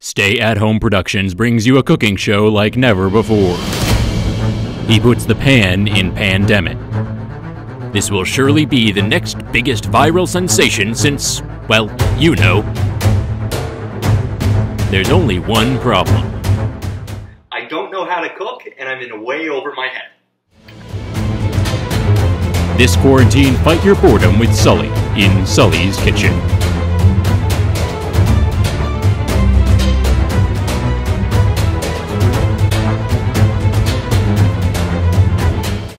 Stay-at-home Productions brings you a cooking show like never before. He puts the pan in pandemic. This will surely be the next biggest viral sensation since, well, you know. There's only one problem. I don't know how to cook, and I'm in way over my head. This quarantine, fight your boredom with Sully in Sully's kitchen.